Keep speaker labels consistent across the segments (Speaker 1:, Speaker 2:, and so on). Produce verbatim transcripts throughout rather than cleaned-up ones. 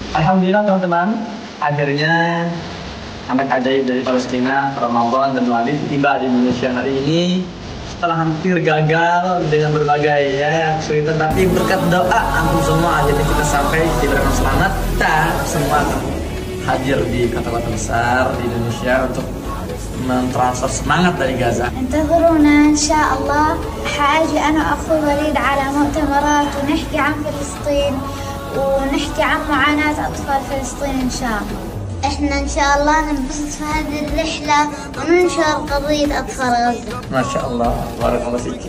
Speaker 1: Alhamdulillah teman-teman, akhirnya anak ajaib dari Palestina, Ramadan dan Walid tiba di Indonesia hari ini setelah hampir gagal dengan berbagai ya kesulitan, tapi berkat doa antum semua akhirnya kita sampai diberikan selamat. Kita semua hadir di kota-kota besar di Indonesia untuk mentransfer semangat dari Gaza.
Speaker 2: انتظرونا إن شاء الله. حاجي أنا وأخوي وليد على مؤتمرات ونحكي عن فلسطين ونحكي عن معاناة أطفال فلسطين إن شاء الله. إحنا إن شاء الله ننبسط في هذه الرحلة وننشر قضية أطفال غزة.
Speaker 1: ما شاء الله بارك الله فيك.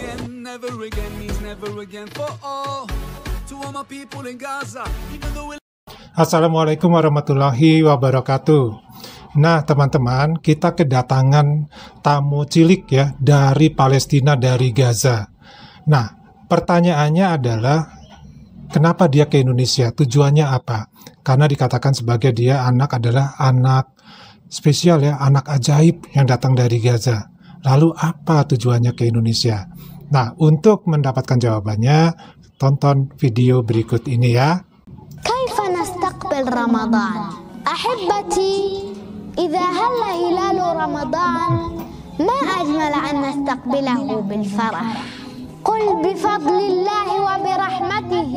Speaker 3: Assalamualaikum warahmatullahi wabarakatuh. Nah teman-teman, kita kedatangan tamu cilik ya dari Palestina, dari Gaza. Nah pertanyaannya adalah kenapa dia ke Indonesia? Tujuannya apa? Karena dikatakan sebagai dia anak adalah anak spesial ya, anak ajaib yang datang dari Gaza. Lalu apa tujuannya ke Indonesia? Nah untuk mendapatkan jawabannya, tonton video berikut ini ya.
Speaker 4: Kaifa nastaqbil Ramadan? Ahibati, إذا هل هلال رمضان ما أجمل أن نستقبله بالفرح. قل بفضل الله وبرحمته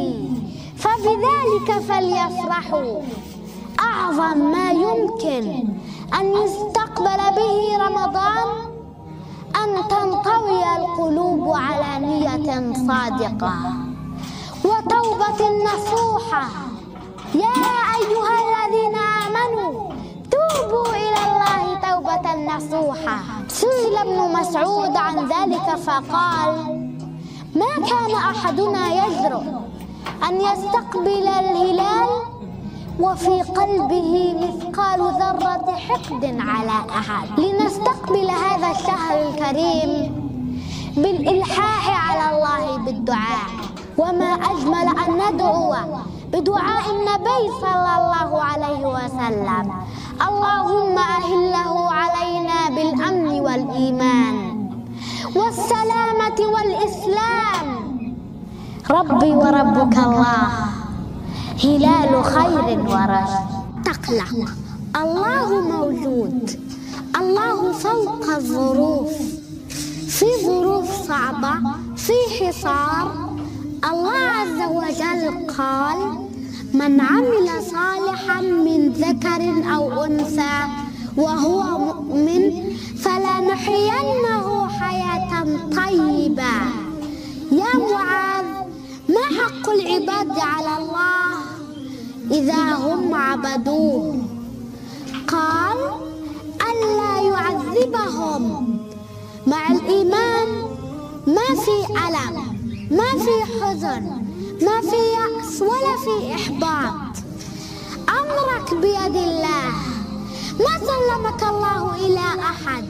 Speaker 4: فبذلك فليفرحوا. أعظم ما يمكن أن يستقبل به رمضان أن تنطوي القلوب على نية صادقة وتوبة نصوحة. يا أيها الذين آمنوا توبوا إلى الله توبة نصوحة. سئل ابن مسعود عن ذلك فقال: ما كان أحدنا يجرؤ أن يستقبل الهلال وفي قلبه مثقال ذرة حقد على أحد. لنستقبل هذا الشهر الكريم بالإلحاح على الله بالدعاء، وما أجمل أن ندعو بدعاء النبي صلى الله عليه وسلم: اللهم أهله علينا بالأمن والإيمان والسلامة والإسلام. ربي وربك الله هلال خير ورشد. تقلق، الله موجود، الله فوق الظروف. في ظروف صعبة، في حصار، الله عز وجل قال: من عمل صالحا من ذكر أو أنثى وهو مؤمن فلنحيينه حياة طيبة. يا معاذ، ما حق العباد على الله إذا هم عبدوه؟ قال: ألا يعذبهم. مع الإيمان ما في ألم، ما في حزن، ما في يأس ولا في إحباط. أمرك بيد الله، ما سلمك الله إلى أحد،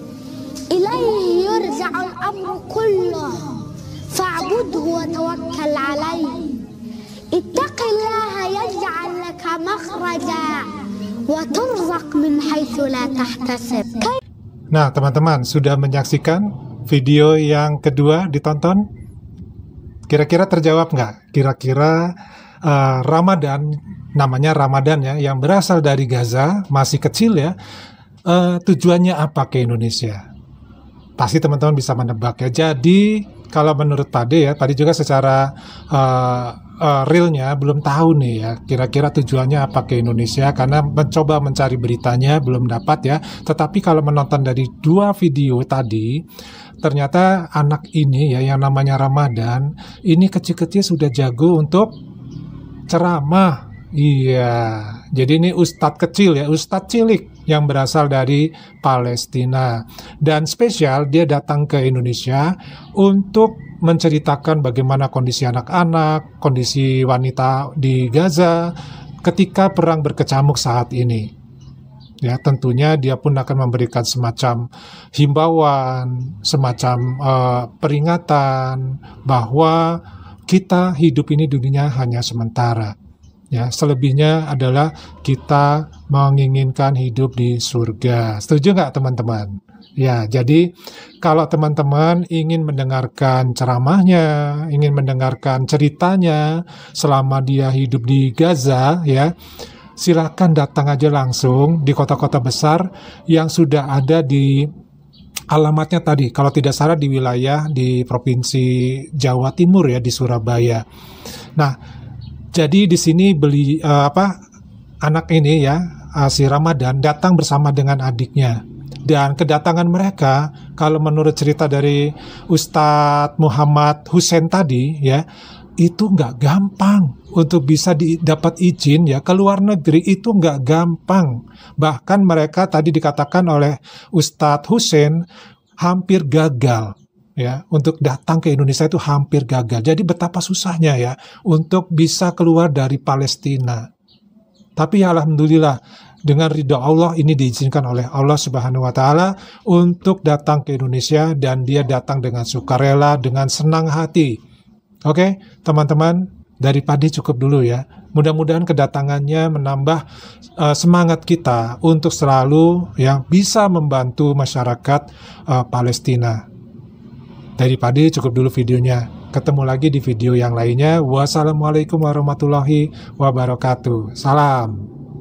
Speaker 4: إليه يرجع الأمر كله، فاعبده وتوكل عليه. اتق الله يجعل لك مخرجا وترزق من حيث لا تحتسب.
Speaker 3: Nah teman-teman, sudah menyaksikan video yang kedua ditonton? Kira-kira terjawab nggak? Kira-kira uh, Ramadan, namanya Ramadan ya, yang berasal dari Gaza, masih kecil ya, uh, tujuannya apa ke Indonesia? Pasti teman-teman bisa menebak ya. Jadi kalau menurut Pade ya, Pade juga secara uh, uh, realnya belum tahu nih ya, kira-kira tujuannya apa ke Indonesia, karena mencoba mencari beritanya belum dapat ya. Tetapi kalau menonton dari dua video tadi, ternyata anak ini ya yang namanya Ramadan ini kecil-kecil sudah jago untuk ceramah. Iya, jadi ini ustadz kecil ya, ustadz cilik yang berasal dari Palestina. Dan spesial dia datang ke Indonesia untuk menceritakan bagaimana kondisi anak-anak, kondisi wanita di Gaza ketika perang berkecamuk saat ini. Ya, tentunya dia pun akan memberikan semacam himbauan, semacam uh, peringatan bahwa kita hidup ini dunia hanya sementara. Ya, selebihnya adalah kita menginginkan hidup di surga. Setuju nggak teman-teman? Ya, jadi kalau teman-teman ingin mendengarkan ceramahnya, ingin mendengarkan ceritanya selama dia hidup di Gaza, ya, silakan datang aja langsung di kota-kota besar yang sudah ada di alamatnya tadi. Kalau tidak salah di wilayah di Provinsi Jawa Timur ya, di Surabaya. Nah, jadi di sini beli uh, apa anak ini ya, uh, si Ramadan datang bersama dengan adiknya. Dan kedatangan mereka, kalau menurut cerita dari Ustadz Muhammad Hussein tadi ya, itu nggak gampang untuk bisa dapat izin ya ke luar negeri, itu nggak gampang. Bahkan mereka tadi dikatakan oleh Ustadz Hussein hampir gagal ya untuk datang ke Indonesia, itu hampir gagal. Jadi betapa susahnya ya untuk bisa keluar dari Palestina. Tapi ya alhamdulillah, dengan ridha Allah ini diizinkan oleh Allah Subhanahu wa taala untuk datang ke Indonesia, dan dia datang dengan sukarela, dengan senang hati. Oke, teman-teman, dari Padi cukup dulu ya. Mudah-mudahan kedatangannya menambah uh, semangat kita untuk selalu yang bisa membantu masyarakat uh, Palestina. Dari Padi cukup dulu videonya. Ketemu lagi di video yang lainnya. Wassalamualaikum warahmatullahi wabarakatuh. Salam.